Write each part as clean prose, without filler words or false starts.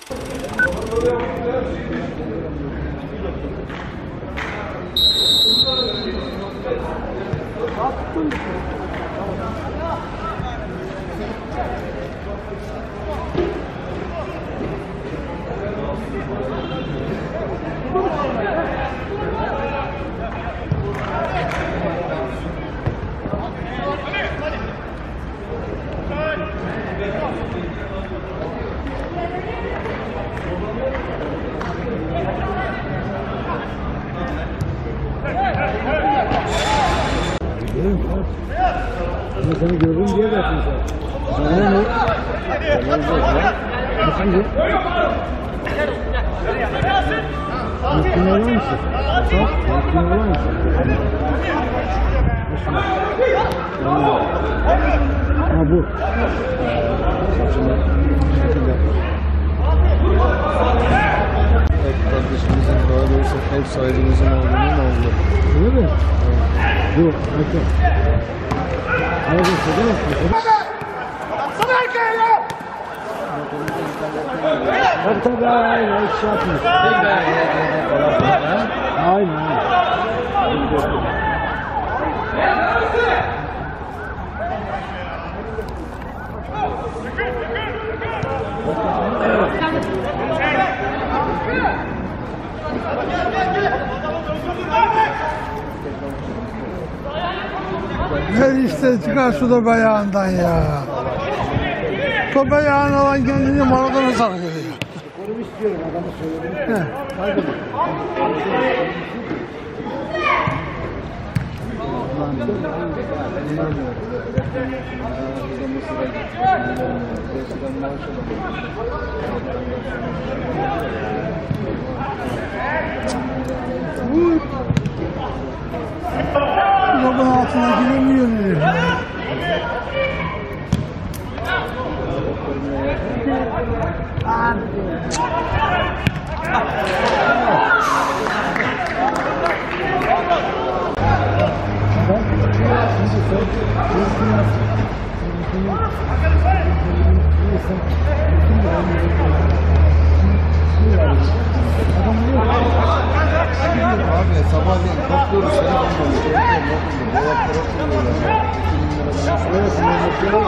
Seni gördüm diye de yapayım sen. Bana ne? Nasıl gidiyor? Mümkün olur musun? Mümkün olur musun? Ha bu. Evet, kardeşimizin daha doğrusu ev sahibimizin oğlunun oğlu. Öyle mi? Dur, bakın. Hayır, söyle mi? Sana erkeğe! Tabii aynen, hiç şey yapmıyorsun. Aynen. Her işte çıkar şu da bayağından ya. O bayağını alan kendini Maradona sarıyor. Konumu istiyorum, adamı söyledim. Hadi. Topun altına giremiyor herif. Abi sabahleyin topluyoruz seni bulmamış. Dolaplara koyuyorlar. 2000 lira.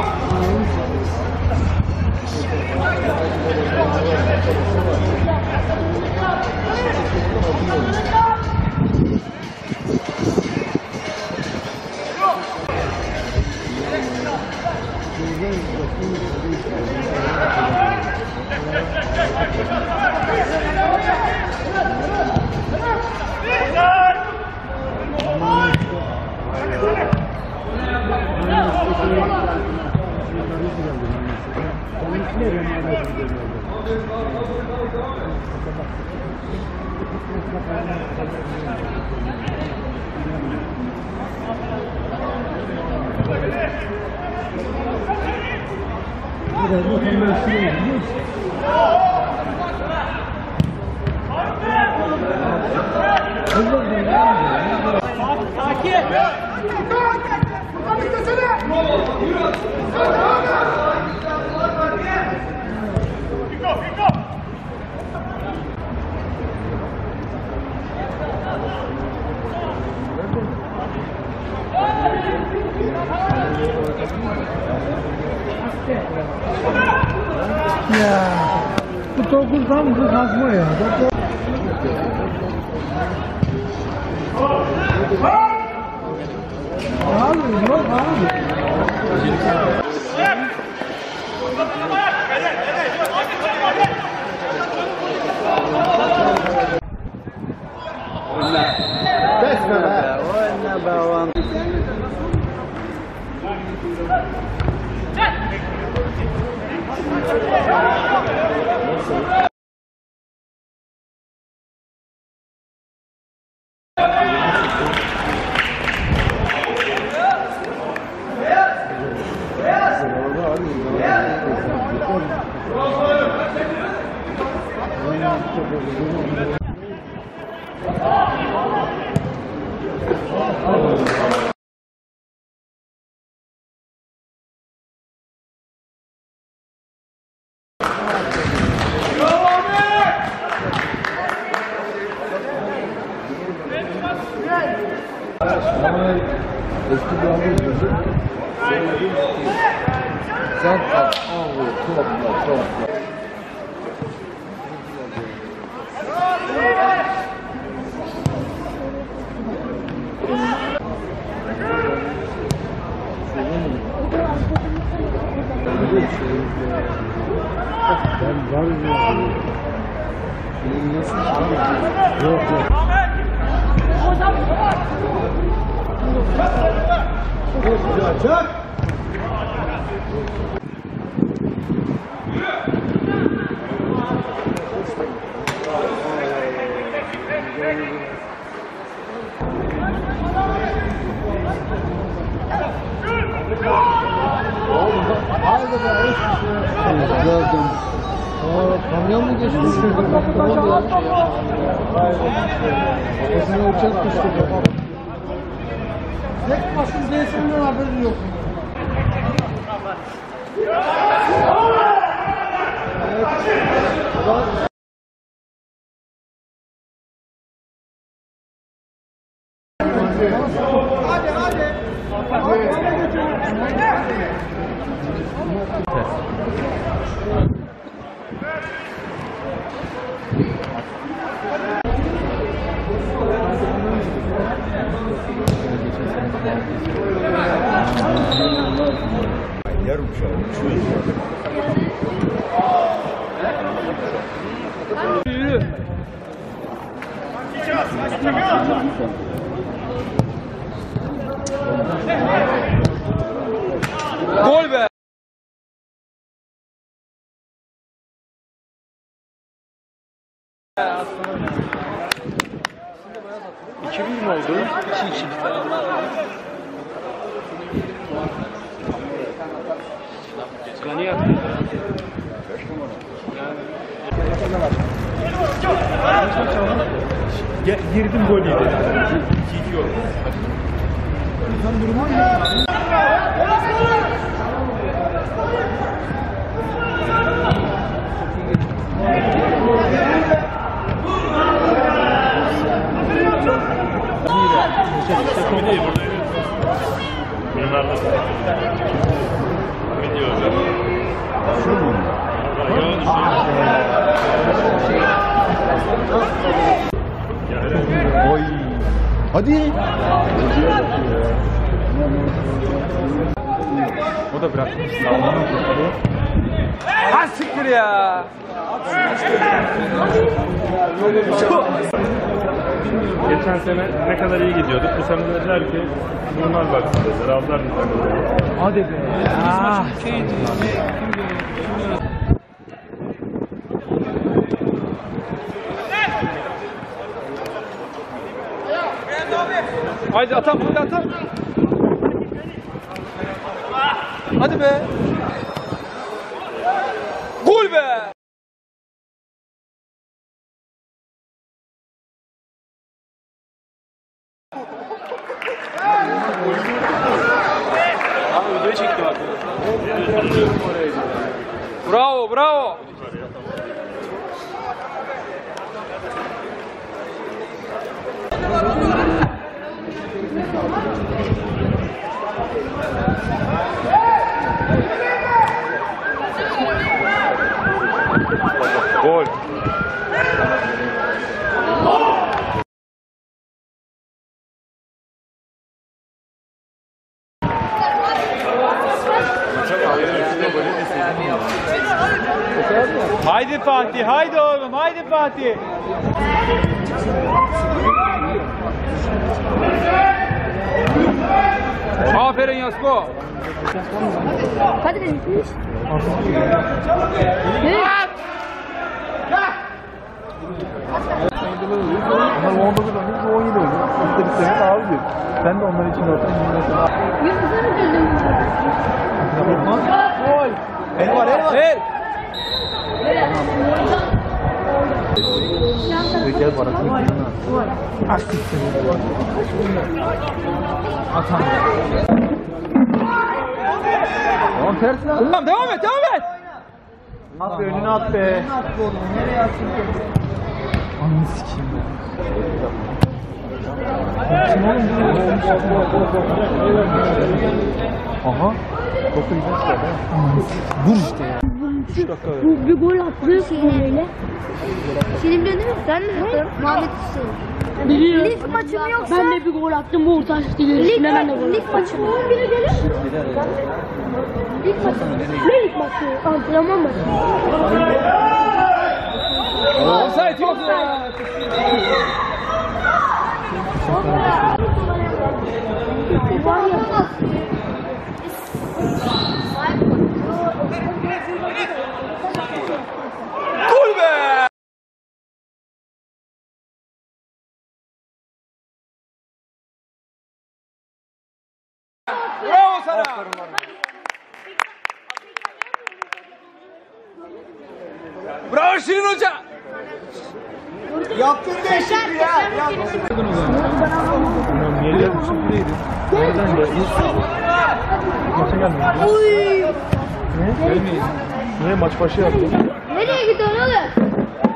Ya bu topu tam kazma ya. Abi yok abi. Besme be. O ne be o an. Bravo! Eski bir anı izledim. Sen topla. Ben var ya. Yok. Çak! Gördüm. Kamyon mu geçti? Ne oldu ya? Kafasına uçak düştü. Tek başın değilsenden haberin yok. Yarım şu an. Gol be! Mi oldu? 2-2. Gani yaptı. Girdim gol yedi. 2-2 oldu. Oy. Hadi. O da bırakmış. Ha siktir ya! Geçen sene ne kadar iyi gidiyorduk. Bu sene dediler ki normal baksın dediler. Aldılar mı? Hadi be. Haydi atam, hadi atam. Hadi be. Gol be. Abi videoyu çekti bak. Bravo, bravo. Gol. Haydi Fatih, haydi oğlum, haydi Fatih. Aferin Yasko. Hadi be. Onlar 19 oynuyor, 17 oynuyor. İşte bir sene daha büyük. Sen de onlar için olsan Yüzünü güldüm. Gol. El var, el var. El. Gel parasını. Açtık seni. Atan. Tamam tersi lan. Tamam, devam et, devam et. At be, önüne at be. Ananı sikeyim ben. Aha. Topu güzel çıkardı. Dur işte ya. 3 dakika. Bu bir gol attı böyle. Seni biliyor değil mi? Sen mi attın? Muhammed Hüseyin. Biliyorum. Lig maçım yoksa. Ben de bir gol attım. Bu orta açtı. Lig maçı mı? 11'e gelir. Lig maçı mı? Ne lig maçı? Antrenman maçı. Offside yok ya. Var ya. Gol be! Bravo sana! Bravo Şirin Hoca! Yaptın değişikliği ya. Niye gelmişsin buraydı? Nereden geldin? Maça gelmedin. Oy. Ne? Gelmeyiz. Niye maç başı yaptın? Nereye gidiyorsun oğlum?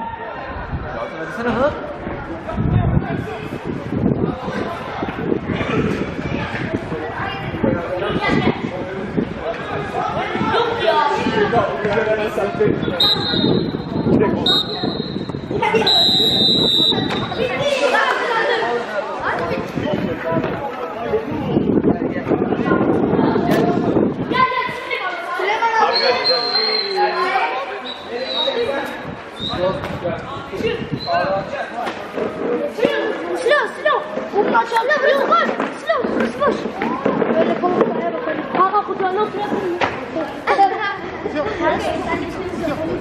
Silah. Bu maçlarda vuruyor. Gol. Silah. Boş. Böyle kafaya bakalım. Kaka kutuğuna oturabilir miyim?